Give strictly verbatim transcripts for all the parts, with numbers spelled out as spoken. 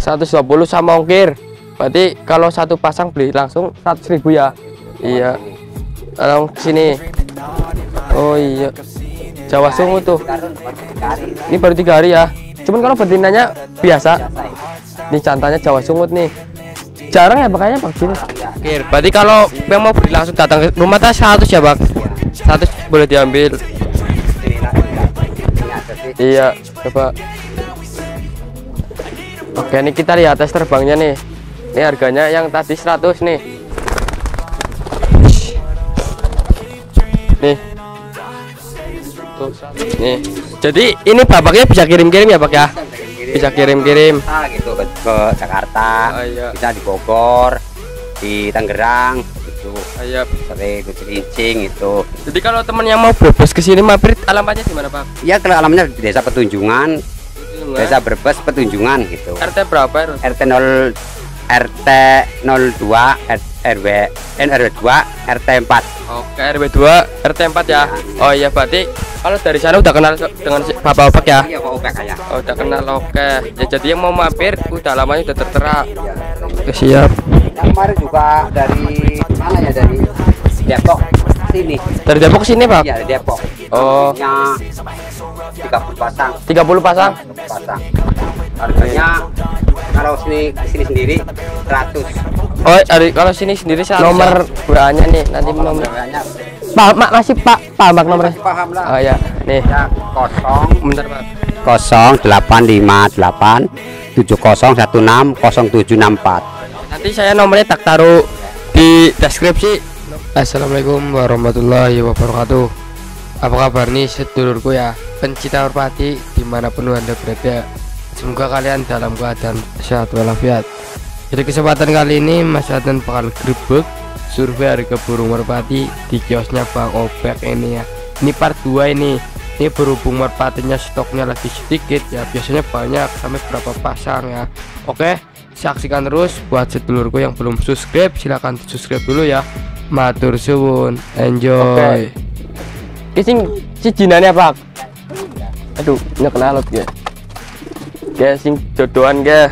seratus dua puluh sama ongkir. Berarti kalau satu pasang beli langsung seratus ribu ya. Iya. Langsung sini. Oh iya. Jawa Sungu tuh. Ini baru tiga hari ya. Cuman kalau betinanya biasa. Ini jantannya Jawa Sungut nih. Jarang ya makanya Pak sini. Oke, berarti kalau yang mau beli langsung datang ke rumah tas seratus ya, Bang. seratus boleh diambil. Iya, coba. Oke, ini kita lihat tes terbangnya nih. Ini harganya yang tadi seratus nih. Nih. Tuh, nih. Jadi ini babaknya bisa kirim-kirim ya, Pak ya? Bisa kirim-kirim gitu ke, ke Jakarta, oh, iya. Bisa di Bogor, di Tangerang gitu. Oh, iya. Sering Cilincing itu. Jadi kalau teman yang mau Brebes ke sini mampir alamatnya di mana, Pak? Iya, kalau alamatnya di Desa Petunjungan. Petunjungan. Desa Brebes Petunjungan gitu. R T berapa, Rus? R T nol R T nol dua R W N R W dua R T empat. Oke, R W dua R T empat ya. Ya. Oh iya, berarti kalau dari sana udah kenal dengan Bapak Opek ya? Iya, Pak Opek ya. Oh, udah kenal. Oke. Ya jadi yang mau mampir udah lamanya udah tertera. Ya. Siap. Yang kemarin juga dari mana ya, dari Depok sini. Dari Depok sini, Pak? Iya, dari Depok. Oh. tiga puluh pasang. tiga puluh pasang. Pasang. Harganya kalau sini sini sendiri seratus. Oh, dari kalau sini sendiri seratus. Nomor W A-nya nih, nanti nomor W A-nya. Pak, Mak masih Pak, Pak Mak nomornya. Paham lah. Oh ya, nih. Ya, kosong. Bentar, Pak. kosong delapan lima delapan tujuh nol satu enam nol tujuh enam empat. Nanti saya nomornya tak taruh di deskripsi. Assalamualaikum warahmatullahi wabarakatuh. Apa kabar nih sedulurku ya, pencinta merpati dimanapun anda berada. Semoga kalian dalam keadaan sehat walafiat. Jadi kesempatan kali ini Mas Adnan bakal grebek survei harga burung merpati di kiosnya Bang Opek ini ya. Ini part dua ini. Ini berhubung merpatinya stoknya lagi sedikit ya, biasanya banyak sampai berapa pasang ya. Oke, saksikan terus. Buat sedulurku yang belum subscribe silahkan subscribe dulu ya. Matur suwun, enjoy. Kising si jinannya Pak. Aduh, ini kenalut ya. Oke, sing jodohan ke.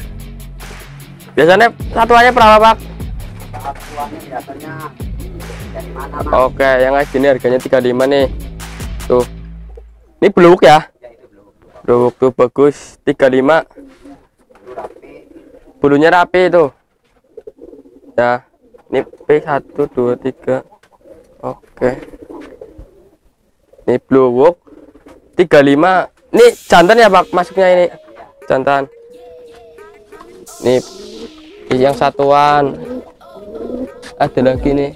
Biasanya satuannya berapa, Pak? Satuannya biasanya dari mana, Mas? Oke, yang kayak gini harganya tiga puluh lima nih. Tuh. Ini blue ya? Ya, itu blue. Blue tuh bagus, tiga puluh lima. Bulunya rapi itu. Ya. Ini P satu dua tiga. Oke. Ini blue walk tiga puluh lima. Ini jantan ya, Pak? Masuknya ini. Jantan. Nih yang satuan. Ada lagi nih.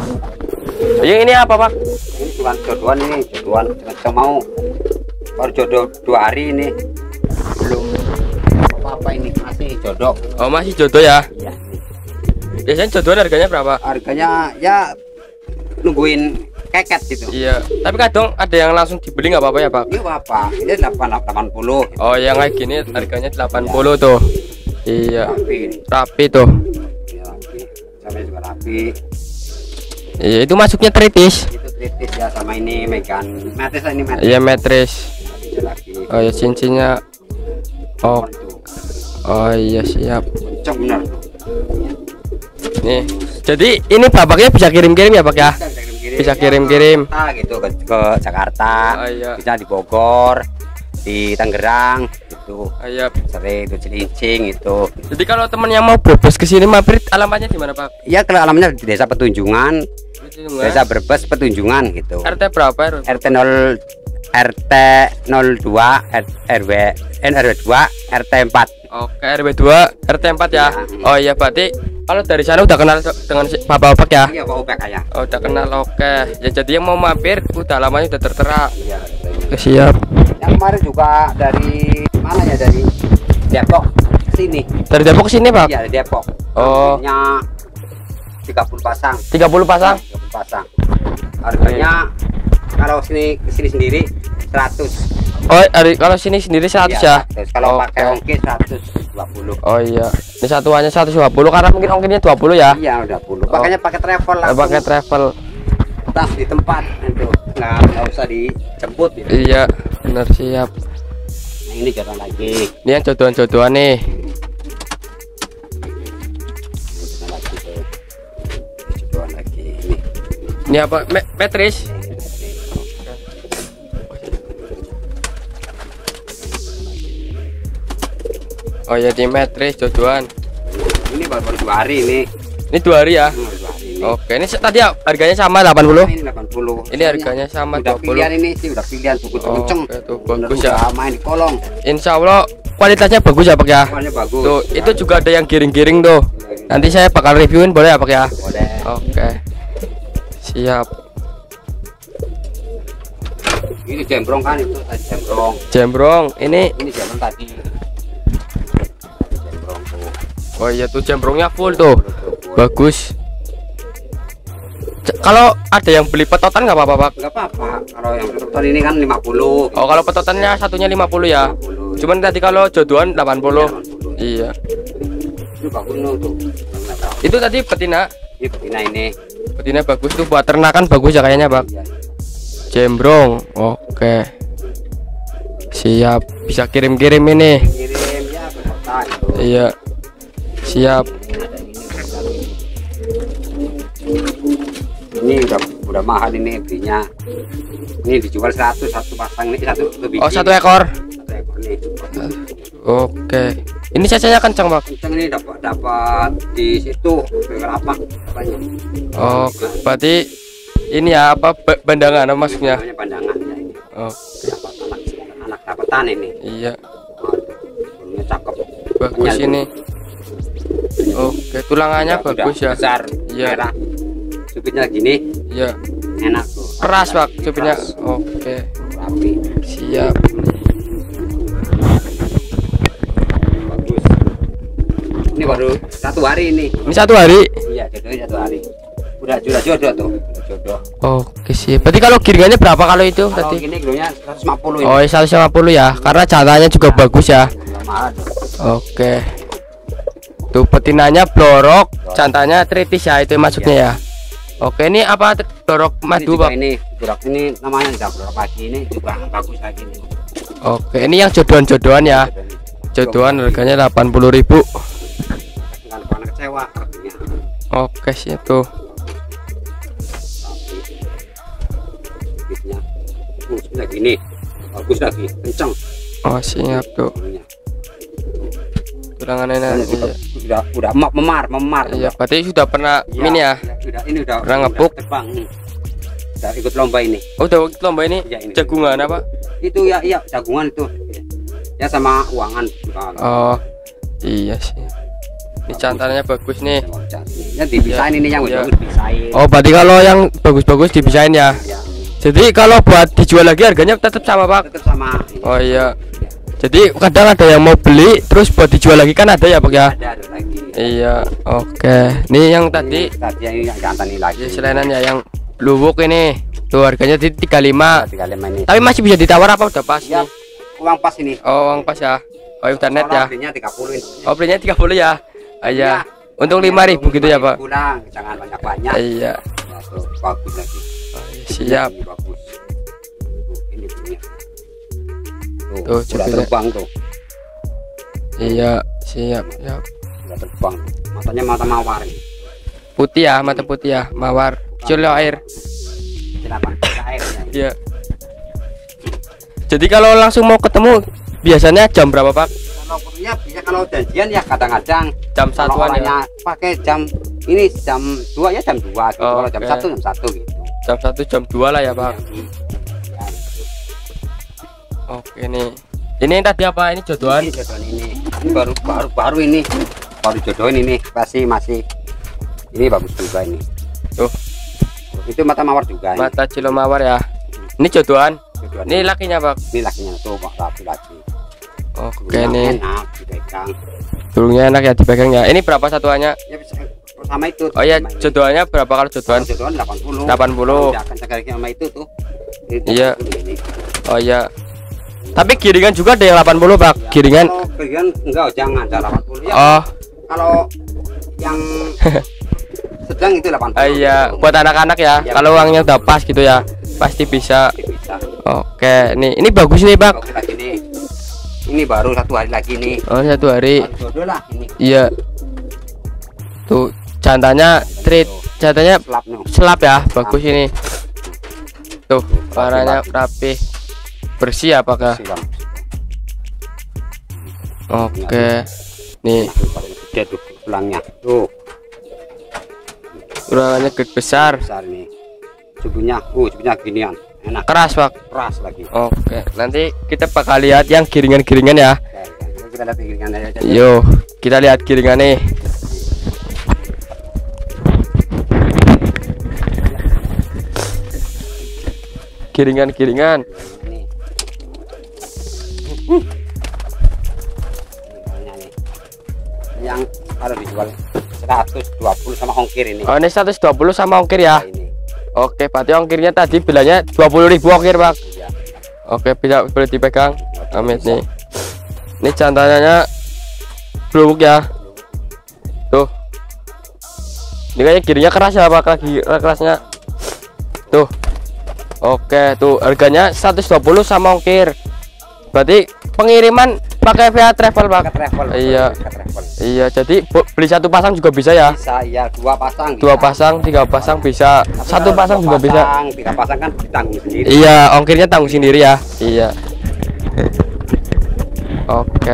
Yang ini apa, Pak? Ini cuma jodohan ini, jodohan cuma mau baru jodoh dua hari ini. Belum apa-apa ini, masih jodoh. Oh, masih jodoh ya? Iya. Biasanya jodohan harganya berapa? Harganya ya nungguin keket gitu. Iya, tapi kadang ada yang langsung dibeli nggak apa-apa ya, Pak? Ini apa? Ini delapan puluh. Oh, yang kayak gini harganya delapan puluh ya. Tuh. Iya. Rapi, rapi tuh. Iya, rapi. Sampai juga rapi. Iya, itu masuknya tritis. Itu tritis ya, sama ini megan metris ini metris. Iya, metris. Oh ya, cincinnya. Oh. Oh iya, siap. Cok benar. Nih. Jadi ini babaknya bisa kirim-kirim ya, Pak ya? Bisa kirim-kirim. Ah, gitu ke, ke Jakarta. Oh, iya. Bisa di Bogor, di Tangerang gitu. Oh, iya. Sering di Cilincing itu. Jadi kalau teman yang mau Brebes ke sini mampir alamatnya di mana, Pak? Iya, kalau alamatnya di Desa Petunjungan. Desa Brebes Petunjungan gitu. R T berapa, Rus? R T nol R T nol dua R W N R W dua R T empat. Oke, R W dua R T empat ya. Oh iya, berarti kalau dari sana udah kenal dengan Bapak Opek ya? Iya, Pak Opek ya. Oh, udah kenal. Oke. Ya jadi yang mau mampir udah lamanya udah tertera. Iya. Siap. Yang kemarin juga dari mana ya, dari Depok sini. Dari Depok sini, Pak? Iya, dari Depok. Oh. Harganya tiga puluh pasang. tiga puluh pasang. tiga puluh pasang. Harganya kalau sini sini sendiri seratus. Oh, dari kalau sini sendiri seratus ya? seratus. Kalau okay. pakai ongkir seratus dua puluh. Oh iya. Ini satuannya seratus dua puluh karena mungkin ongkirnya dua puluh ya? Iya, dua puluh. Makanya pakai travel lah. Pakai travel. Tas di tempat itu. Nggak, nggak usah dijemput gitu. Iya, benar, siap. Nah, ini jodohan lagi. Ini yang jodohan-jodohan nih. Ini apa? Me Metris. Oh ya, di Metris jodohan. Ini baru, baru dua hari ini. Ini dua hari ya? Hmm, dua hari ini. Oke, ini tadi harganya sama delapan puluh. Ini delapan puluh. Ini harganya sama udah dua puluh. pilihan ini sih, udah pilihan buku kenceng. Oke, tuh bagus ya. Main di kolong. Insya Allah kualitasnya bagus ya Pak ya. Warnanya bagus. Tuh, itu juga ada yang giring-giring tuh. Nanti saya bakal reviewin, boleh ya Pak ya? Boleh. Oke. Siap. Ini jembrong kan itu tadi jembrong. Jembrong, ini Ini jembrong tadi. Jembrong tuh. oh iya tuh jembrongnya full tuh. Bagus. C kalau ada yang beli petotan nggak apa-apa Pak? Enggak apa-apa. Kalau yang peton ini kan lima puluh. Oh, kalau petotannya satunya lima puluh ya. lima puluh. Cuman tadi kalau jodohan delapan puluh. Iya. Ini bagus tuh. Itu tadi betina. Ini betina ini. Betina bagus tuh buat ternakan bagus ya kayaknya Pak. Iya. Jembrong. Oke. Siap. Bisa kirim-kirim ini. Kirim ya ke kota itu. Iya. Siap. Ini udah udah mahal ini belinya. Ini dijual seratus satu pasang ini satu satu biji. Oh, satu ekor. Satu ekor nih. Oke. Ini cacanya kencang Pak. Kenceng ini dapat dapat di situ berapa katanya. Oh, berarti ini ya apa ba- bandangan apa maksudnya? Namanya pandangan ya ini. Oh, Dapat anak anak dapatan ini. iya. Ini cakep. Bagus Kenyal. ini. Oke, tulangannya Udah- bagus udah ya. Besar, Iya. merah. Supitnya gini, Iya. enak tuh. Keras Pak, cupnya. Keras, Oke. rapi, Siap. bagus. Ini baru satu hari ini. Ini satu hari. Iya, jodohnya satu hari. Udah sudah jodoh tuh, udah jodoh. Oke, siap. Berarti kalau giringannya berapa kalau itu Kalau tadi? gini kilonya seratus lima puluh ini. Oh, seratus lima puluh ya. Karena jantannya juga bagus ya. Nggak mahal tuh. Oke. Tuh betinanya blorok, jantannya tritis ya itu maksudnya ya. Oke, ini apa blorok Ini madu juga Pak? ini, blorok ini namanya tidak blorok pagi ini juga bagus lagi ini. Oke, ini yang jodohan-jodohan ya. Jodohan harganya delapan puluh ribu. Nggak pernah kecewa harganya. Oke, siap tuh. Supitnya. Uh, sudah gini. Bagus lagi, kencang. Oh, siap tuh. Bulunya. Tulangannya Dan nanti. udah, udah udah mem- memar memar Iya, berarti sudah pernah Iya, ini ya. udah ini udah Pernah udah ngebuk. terbang hmm. Udah ikut lomba ini Oh, udah ikut lomba ini. Iya, ini. Jagungan apa? itu ya iya jagungan itu ya sama uangan juga. Oh, iya sih. Ini jantannya bagus nih. Ya dipisahin ini yang Iya. udah dipisahin. Oh, berarti kalau yang bagus-bagus dipisahin ya. Ya, Jadi kalau buat dijual lagi harganya tetap sama Pak. tetap sama ini. Oh iya. Jadi kadang ada yang mau beli terus buat dijual lagi kan ada ya Pak ya. Ada, ada lagi. Iya. Oke. Ini yang tadi Ini tadi yang yang jantan ini lagi. ya selain ya yang luwuk ini. Tuh harganya di tiga puluh lima. tiga puluh lima ini. Tapi masih bisa ditawar apa udah pas Ya, nih? uang pas ini. Oh, uang pas ya. Oh, internet Orang ya. belinya tiga puluh ini. Oh, belinya tiga puluh ya. Ah, iya. Ya, Untung lima ribu gitu ya, Pak. Pulang, jangan banyak-banyak. Iya. Ya, tuh, bagus lagi. Oh, iya, siap. Ini bagus. Tuh, ini punya. Tuh, Tuh, sudah coba terbang tuh. Iya, siap. Siap. Sudah terbang. Matanya mata mawar ini. Putih ya, mata putih ya, mawar. Colo air. Kenapa? Airnya. Iya. Jadi kalau langsung mau ketemu biasanya jam berapa, Pak? Kalau punya bisa kalau janjian ya kadang-kadang Jam kalau satuan ya. orangnya pakai jam ini jam dua ya jam dua gitu. Oh, Kalau jam oke. satu jam satu gitu. Jam satu jam dua lah ya, Pak. Ya, Oke nih. Ini tadi apa? Ini jodohan. ini jodohan ini. Ini baru baru baru ini. Baru jodohin ini masih masih ini bagus juga ini. Tuh, Itu mata mawar juga ini. mata cilo mawar ya. Ini jodohan. Jodohan Ini lakinya, Pak. ini lakinya tuh kok rapi lagi. Oke Yang nih. enak dipegang. Burungnya enak ya dipegang ya. Ini berapa satuannya? Ya bisa sama itu. Oh ya, sama ini. jodohannya berapa kalau jodohan? Kalau jodohan delapan puluh. delapan puluh. Udah akan sekali sama itu tuh. Ini Iya. delapan puluh ini. Oh ya. Tapi giringan juga ada yang delapan puluh, Pak. Ya, Giringan. Kalau giringan enggak jangan ada delapan puluh ya. Oh, Kalau yang sedang itu delapan puluh. ah, iya, buat anak-anak ya. Iya, Kalau uangnya udah pas gitu ya, pasti bisa. Bisa. Oke, nih, ini bagus nih, Pak. Oke lagi nih. Ini baru satu hari lagi nih. Oh, satu hari. Baru jodoh lah ini. Iya. Tuh, jantannya treat jatuhnya selap no. selap ya, bagus ini. Tuh, warnanya rapi, bersih apakah? Bersih, Bang. Oke, nih Gede tuh tulangnya. Tuh, urangannya gede besar, besar nih. Cubunya, uh, cubunya ginian. Enak. keras pak. Keras lagi. Oke, nanti kita bakal lihat yang giringan-giringan ya. Oke, kita lihat giringannya aja. Yo, kita lihat giringannya. Giringan-giringan. Ini. Ini nih. Yang harus dijual seratus dua puluh sama ongkir ini. Oh, ini seratus dua puluh sama ongkir ya. Nah, ini. Oke, berarti ongkirnya tadi bilangnya dua puluh ribu ongkir, Pak. Iya. Oke, bisa boleh dipegang. Amit nih. Ini jantananya blubuk ya. Tuh. Ini kayaknya giringnya keras ya, Pak. Lagi kerasnya. Tuh. Oke, tuh harganya seratus dua puluh sama ongkir. Berarti pengiriman pakai via travel, Pak. Pakai travel. Iya. Pakai travel. Iya, jadi beli satu pasang juga bisa ya. Bisa, iya, dua pasang. Dua bisa. pasang, tiga pasang bisa. Tapi Satu kalau pasang dua juga bisa. pasang, tiga pasang kan ditanggung sendiri. Iya, ongkirnya tanggung sendiri ya. Iya. Oke.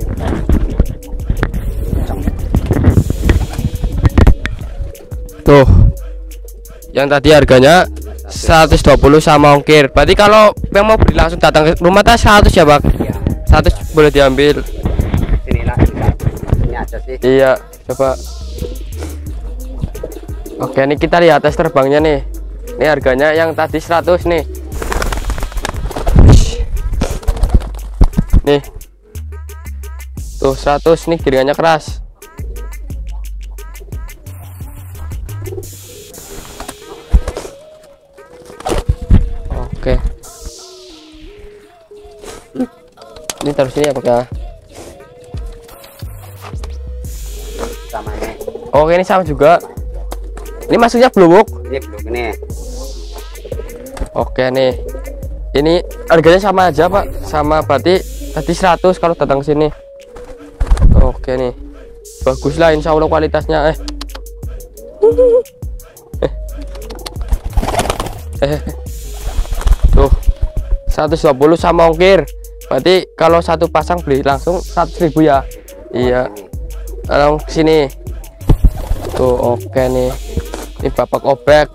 Tuh. Yang tadi harganya seratus dua puluh sama ongkir. Berarti kalau yang mau beli langsung datang ke rumah tas seratus ya, Pak? Iya. seratus boleh diambil. Sinilah bisa. Ini aja sih. Iya, coba. Oke, ini kita lihat tes terbangnya nih. Ini harganya yang tadi seratus nih. Nih. Tuh seratus nih, giringannya keras. Oke. Ini taruh sini ya, Pak ya. Sama ini. Oke, ini sama juga. Ini masuknya blubuk. Ini belum ini. Oke nih. Ini harganya sama aja, Pak. Sama berarti tadi seratus kalau datang ke sini. Oke nih. Bagus lah, insya Allah kualitasnya. Eh. Eh. Tuh. seratus dua puluh sama ongkir. Berarti kalau satu pasang beli langsung seratus ribu ya. Iya. Langsung sini. Tuh, oke nih. Ini bapak obek.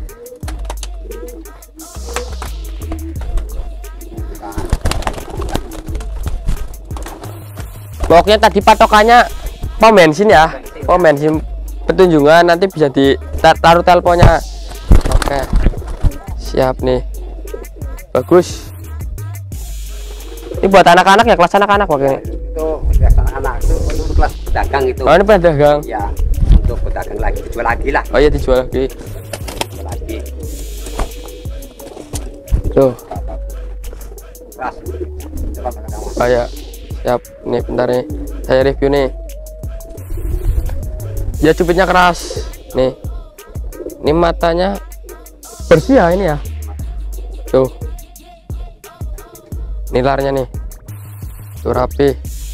Pokoknya tadi patokannya pom bensin ya, pom bensin Petunjungan, nanti bisa ditaruh teleponnya. Oke, siap nih, bagus. Ini buat anak-anak ya, kelas anak-anak pakai ini. Itu kelas anak-anak itu untuk kelas pedagang itu. Oh, ini pedagang. Ya, untuk pedagang lagi, dijual lagi lah. Oh iya, dijual lagi. Dijual lagi. Tuh. Keras. Coba pakai kamu. Oh ya, siap. Nih bentar nih, saya review nih. Ya cupitnya keras. Nih, ini matanya bersih ya ini ya. Tuh. Nilarnya nih. Tuh rapi.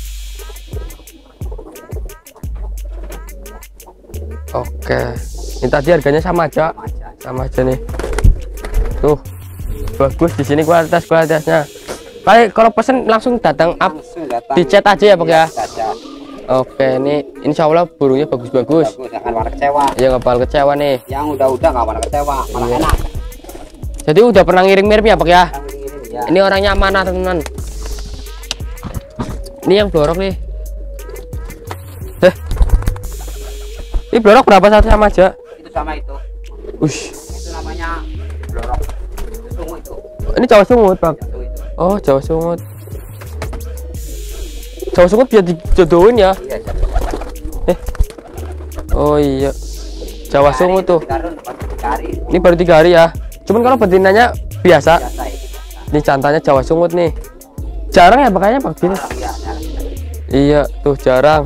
Oke. Ini tadi harganya sama aja. Sama aja nih. Tuh. Bagus di sini kualitas kualitasnya. Kali kalau pesen langsung datang up, Langsung datang. di chat aja ya Pak ya. Saja. Oke, ini insya Allah burungnya bagus-bagus. Bagus, akan warna kecewa. Ya nggak bakal kecewa nih. Yang udah-udah nggak warna kecewa, malah Iya. enak. Jadi udah pernah ngirim-ngirim ya Pak ya. Yang ini, ya. Ini orangnya amanah teman-teman. Ini yang blorok nih. Eh, ini blorok berapa satu sama aja? Itu sama itu. Ush, Itu namanya blorok. Itu tunggu itu. ini Jawa Sungut Pak. Itu itu. Oh Jawa Sungut. Jawa Sungut bisa dijodohin ya. Iya, siap. Eh, oh iya. Jawa Sungut tuh. Karun dapat tiga hari. Ini baru tiga hari ya. Cuman kalau betinanya biasa. Biasa itu. Ini jantannya Jawa Sungut nih. Jarang ya makanya Pak Bin. Jarang, ya, jarang. Iya, tuh jarang.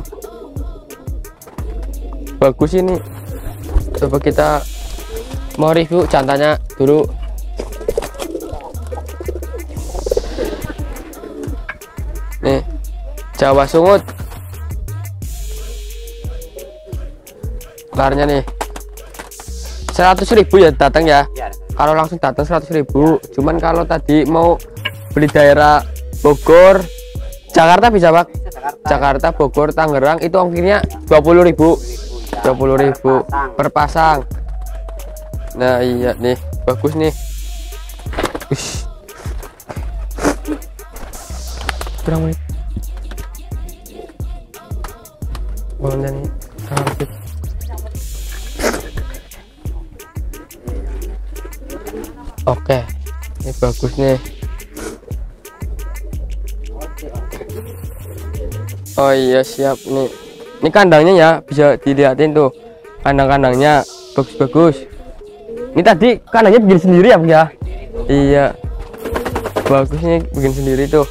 Bagus ini. Coba kita mau review jantannya dulu. Nih, Jawa Sungut. Larnya nih. seratus ribu ya datang ya. Ya, Kalau langsung datang seratus ribu. Cuman kalau tadi mau beli daerah Bogor, Jakarta bisa Pak? Jakarta, Jakarta, Bogor, Tangerang itu ongkirnya dua puluh ribu. dua puluh ribu per pasang. Nah iya nih, bagus nih. Ush. Berapa menit? Bolanya nih cantik. Oke, ini bagus nih. Oh iya siap nih. Ini kandangnya ya, bisa dilihatin tuh. Kandang-kandangnya bagus-bagus. Ini tadi kandangnya bikin sendiri ya, Pak ya? Iya. Bagus nih bikin sendiri tuh.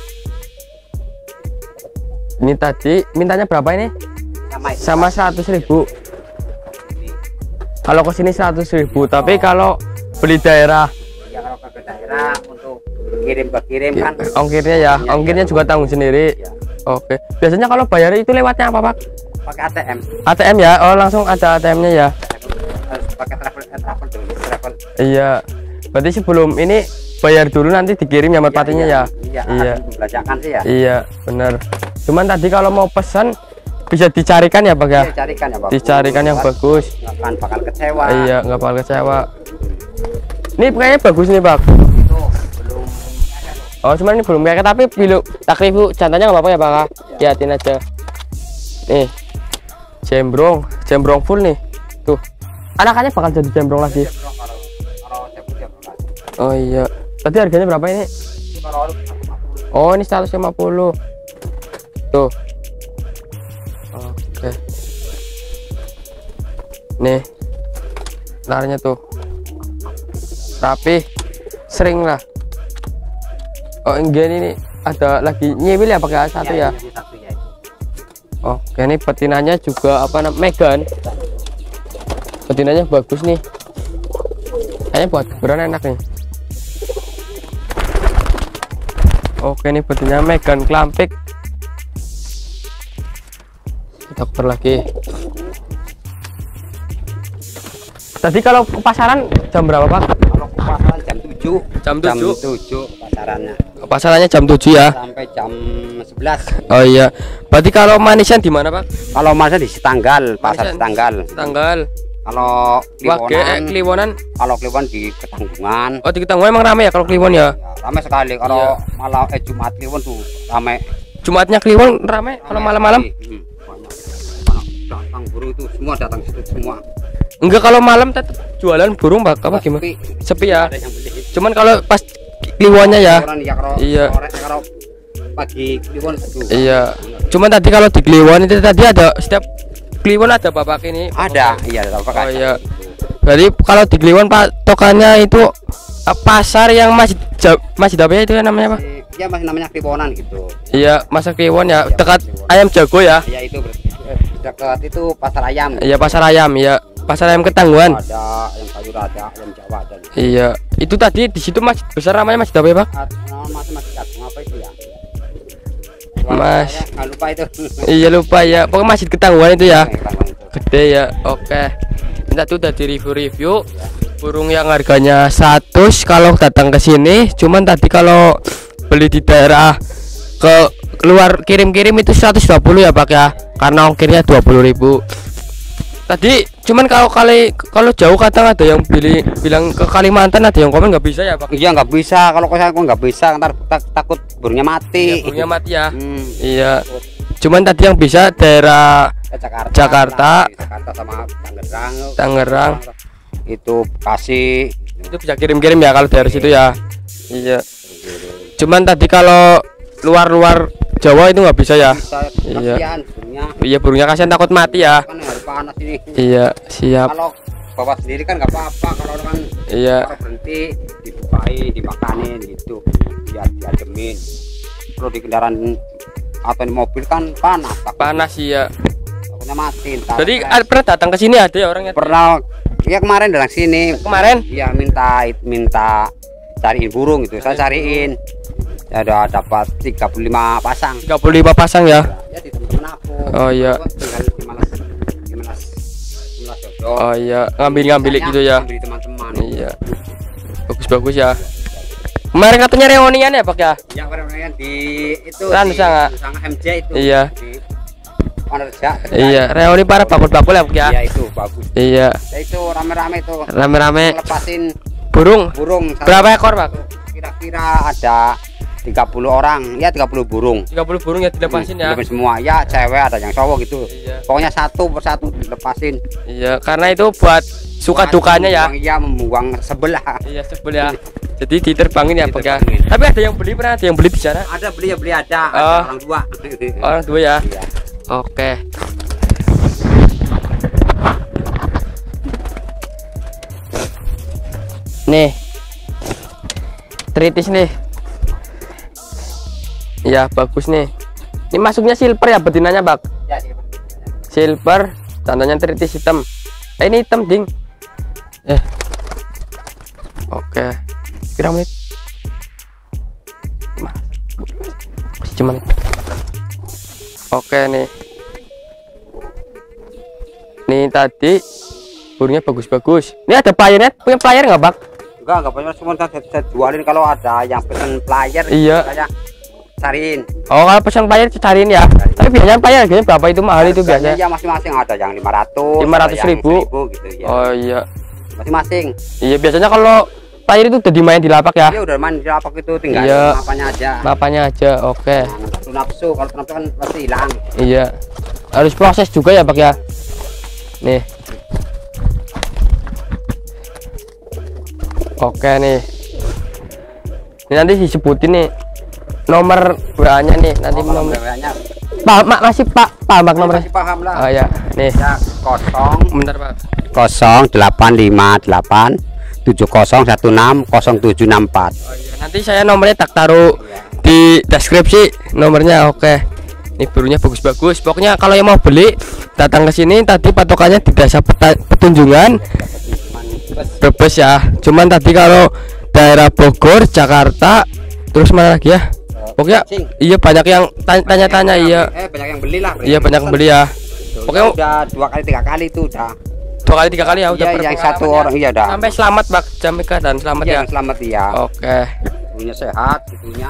Ini tadi mintanya berapa ini? Sama seratus ribu. Kalau ke sini seratus ribu, tapi kalau beli daerah, ya kalau ke daerah untuk kirim ke kirim kan ongkirnya ya, ongkirnya juga tanggung sendiri. Oke. Biasanya kalau bayar itu lewatnya apa, Pak? pakai A T M. A T M ya? Oh, langsung ada A T M-nya ya. Harus pakai travel travel dulu, travel. Iya. Berarti sebelum ini bayar dulu nanti dikirim ya merpatinya ya. Iya. Iya. Belajakan sih ya. Iya, benar. Cuman tadi kalau mau pesan bisa dicarikan ya, Pak ya? Iya, carikan yang bagus. Dicarikan yang bagus. Nggak akan bakal kecewa. Iya, nggak bakal kecewa. Ini kayaknya bagus nih, Pak. Itu belum. Oh, cuman ini belum kayak tapi bilu tak review jantannya nggak apa-apa ya, Pak? Lihatin aja. Nih. Jembrong, jembrong full nih. Tuh. Anakannya bakal jadi jembrong lagi. Oh iya. Tadi harganya berapa ini? Oh, ini seratus lima puluh. Tuh. Oke. Nih. Larnya tuh. Rapi. Sering lah. Oh, enggak ini ada lagi nyewil ya pakai satu ya. Oke, ini betinanya juga apa namanya Megan. Betinanya bagus nih. Kayaknya buat keberan enak nih. Oke, ini betinanya Megan Klampik. Kita putar lagi. Tadi kalau ke pasaran jam berapa, Pak? Kalau ke pasaran jam tujuh. Jam tujuh. Jam tujuh pasarannya. Pasarannya jam tujuh ya. Sampai jam sebelas. Oh iya. Berarti kalau manisan di mana, Pak? Kalau masa di Setanggal, pasar Manisan. Setanggal. Tanggal. Kalau Wage eh, Kliwonan, Kliwonan. kalau Kliwon di Ketanggungan. Oh, di Ketanggungan emang rame ya kalau Kliwon ya? Ya, ramai sekali. Kalau Iya. malam eh Jumat Kliwon tuh ramai. Jumatnya Kliwon rame kalau malam-malam? Hmm, banyak. Banyak datang buruh itu semua datang situ semua. Enggak, kalau malam tetap jualan burung, Pak. Apa gimana? Sepi. Sepi ya. Ada yang beli. Cuman kalau pas Kliwonnya ya. Orang ya kalau Iya. sore kalau pagi Kliwon seduh. Iya. Cuman tadi kalau di Kliwon itu tadi ada setiap Kliwon ada bapak ini. Ada, iya ada apa Oh iya. Berarti kalau di Kliwon patokannya itu eh, pasar yang masih jauh, masih apa ya itu namanya, Pak? Ya masih namanya Kliwonan gitu. Iya, pasar Kliwon ya, Iya, dekat Kliwon. ayam jago ya. Ya itu ber- eh, dekat itu pasar ayam. Iya, pasar ayam ya. Pasar ayam Ketanggungan. Ada ayam sayur, ada ayam Jawa ada. Gitu. Iya, itu tadi di situ masjid besar namanya masjid apa ya, Pak? Ah, nama masih masih Agung apa itu ya? Mas. Saya nggak lupa itu. Iya lupa ya, pokoknya masjid Ketanggungan itu ya. Yang Ketanggungan itu. Gede ya. Oke. Kita tuh udah di review-review burung yang harganya seratus kalau datang ke sini. Cuman tadi kalau beli di daerah ke luar kirim-kirim itu seratus dua puluh ya, Pak ya. Karena ongkirnya dua puluh ribu. Tadi cuman kalau kali kalau jauh kadang ada yang beli bilang ke Kalimantan, ada yang komen nggak bisa ya, Pak. Iya nggak bisa, kalau saya kok nggak bisa, ntar tak- takut burungnya Iya, mati. burungnya mati ya. Hmm. Iya. Cuman tadi yang bisa daerah Ke Jakarta, Jakarta. nah, di Jakarta sama Tangerang, Tangerang itu Bekasi. itu bisa kirim-kirim ya kalau dari situ ya. Iya. Cuman tadi kalau luar-luar Jawa itu nggak bisa ya. Bisa, Iya. kasihan burungnya, Iya, burungnya kasihan takut mati ya. kan harus panas ini. Iya, siap. Kalau bawa sendiri kan nggak apa-apa, kalau kan Iya. kalau berhenti dibukain, dimakanin gitu, biar diademin. Kalau di kendaraan atau di mobil kan panas, takut, Panas iya. takutnya mati. Ntar Jadi stres. ada- pernah datang ke sini ada ya orangnya. pernah ya kemarin datang sini Kemarin? ya minta minta cariin burung itu, saya cariin. Ya udah dapat tiga puluh lima pasang. tiga puluh lima pasang ya. Ya di temen aku. Oh, iya. Gua tinggal lima belas lima belas lima belas jodoh. Oh iya, ngambil-ngambil Sisanya gitu ya. ambil di bagus-bagus ya. Kemarin katanya reunian ya Pak ya? Ya reunian di itu Kan di Nusanga. Nusanga M J itu. Iya. Di Onerja. Iya, reuni para bakul-bakul ya Pak ya? Iya itu bagus. Iya. Ya, itu rame-rame itu. Rame-rame. Lepasin Burung. burung. Berapa ekor Pak? Kira-kira ada tiga puluh orang. Ya tiga puluh burung. tiga puluh burung ya dilepasin ya. Dilepasin semua. Ya cewek ada yang cowok gitu. Iya. Pokoknya satu persatu dilepasin. Iya, karena itu buat suka dukanya ya. Membuang, iya membuang sebelah. Iya, sebelah. Jadi diterbangin ya Pak ya. Diterbangin. Tapi ada yang beli, pernah ada yang beli di sana? Ada beli ya beli ada, ada Oh. orang tua. Orang dua ya. Iya. Oke. Nih. Tritis nih. Ya, bagus nih. Ini masuknya silver ya betinanya, Bak? Ya, iya. Silver, tandanya tritis hitam. Eh, ini hitam, ding. Eh. Oke. Kira menit. Masih cuma menit. Oke nih. Nih tadi burungnya bagus-bagus. Ini ada playernya, punya player nggak Bak? Enggak, enggak banyak, cuma saya, saya jualin kalau ada yang pesen player. Iya. Saya cariin. Oh, kalau pesan player cariin ya. Tapi biasanya player harganya berapa itu mahal itu biasanya? Ya masing-masing ada yang lima ratus, lima ratus ada yang ribu. seribu gitu ya. Oh iya. Masing-masing. Iya, biasanya kalau player itu udah dimain di lapak ya. Iya udah main di lapak itu, tinggal Iya. apanya aja. Mapanya aja. Oke. Nah, nafsu, kalau nafsu kan pasti hilang. Iya. Harus proses juga ya, Pak ya. Nih. Oke nih. Ini nanti disebutin nih nomor W A-nya nih, nanti Oh, nomor. nomornya Pak, Mak, masih Pak, Pak Mak nomornya. masih paham lah. Oh ya, nih. Ya, kosong Bentar, Pak. kosong delapan lima delapan tujuh kosong satu enam kosong tujuh enam empat. Oh iya, nanti saya nomornya tak taruh di deskripsi nomornya. Oke. Ini burungnya bagus-bagus. Pokoknya kalau yang mau beli datang ke sini. Tadi patokannya di desa Peta- Petunjungan Brebes ya. Cuman tadi kalau daerah Bogor, Jakarta, terus mana lagi ya? Pokoknya iya banyak yang tanya- tanya-tanya iya. Eh banyak yang beli lah. Iya banyak yang beli ya. Pokoknya Pokoknya udah dua kali tiga kali itu udah. dua kali tiga kali ya udah Iya, yang berpengalaman satu ya. orang iya udah. Sampai selamat Bak, sampai keadaan selamat Iya, ya. yang selamat ya. Oke. Punya sehat, punya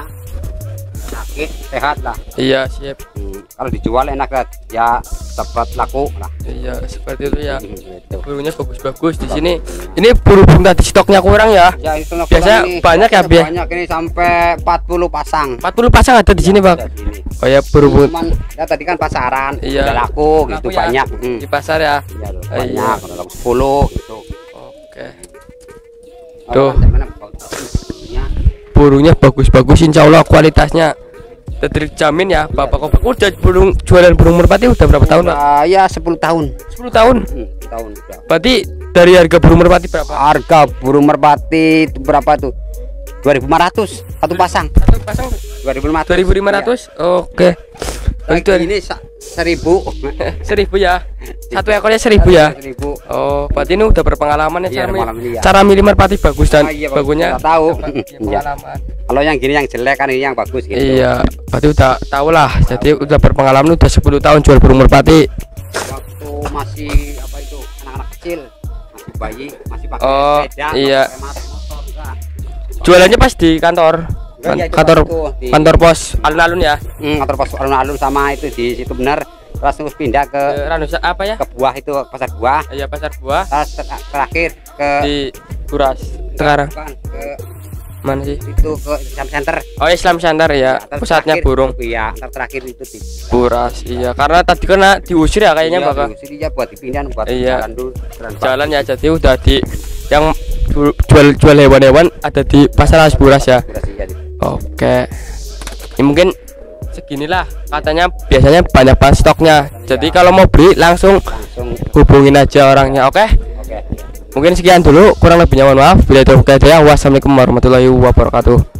sakit sehat lah. Iya siap. Hmm, kalau dijual enak lah, ya dapat laku lah. Iya seperti itu ya. Hmm, gitu. Burungnya bagus-bagus di sini. Ini burung tadi stoknya kurang ya. Ya itu Biasanya ini, banyak ya, Bi? banyak ini sampai empat puluh pasang. empat puluh pasang ada di sini, Bang. Ada di sini. Oh ya, burung Cuman ya tadi kan pasaran, Iya. udah laku, gitu Laku ya, banyak. Hmm. di pasar ya. Iya, loh, Ah, banyak, iya. udah laku sepuluh gitu. Oke. Kalau Tuh. kan mana bagus-bagusnya. Burungnya bagus-bagus insya Allah kualitasnya terjamin ya, Bapak Kopak. Udah burung jualan burung merpati udah berapa tahun, Pak? Udah, ya sepuluh tahun. sepuluh tahun. Hmm, tahun udah. Berarti dari harga burung merpati berapa? Harga burung merpati itu berapa tuh? dua ribu lima ratus satu pasang. Satu pasang dua ribu lima ratus. dua ribu lima ratus. Oke. Nah, Itu ini sa- seribu. seribu ya. Satu ekornya seribu ya. Seribu. Oh, berarti ini udah berpengalaman ya, Iya, cara, mi- berpengalaman, iya. cara milih merpati bagus dan Ah, iya, bagusnya udah tahu. dapat Iya. pengalaman. Kalau yang gini yang jelek kan ini yang bagus gitu. Iya, berarti udah tahu lah. Jadi udah berpengalaman udah sepuluh tahun jual burung merpati. Waktu masih apa itu anak-anak kecil, masih bayi, masih pakai Oh, sepeda, iya. pakai motor, enggak. Jualannya pas di kantor. Enggak, iya, itu kantor waktu di- kantor pos alun-alun ya. Hmm, kantor pos alun-alun sama itu di situ benar. Terus terus pindah ke Eh, Ranusa apa ya? ke buah itu pasar buah. Iya, pasar buah Terus ter- terakhir ke di Buras sekarang. bukan, ke Mana sih? itu ke Islam Center. Oh, Islam Center ya. Terus Pusatnya terakhir- burung. Iya, ntar terakhir itu di Buras. Iya, karena tadi kena diusir ya kayaknya, iya, Bakal. diusir ya buat dipindah buat Iya. jalan dulu. jalan Jalan ya, jadi udah di yang ju- jual jual hewan-hewan ada di pasar Buras ya. Buras, iya, di- Oke. Ini mungkin seginilah katanya biasanya banyak banget stoknya. Jadi kalau mau beli langsung langsung hubungin aja orangnya. Oke. oke. Mungkin sekian dulu, kurang lebihnya mohon maaf. Bila ada hidayah, wassalamualaikum warahmatullahi wabarakatuh.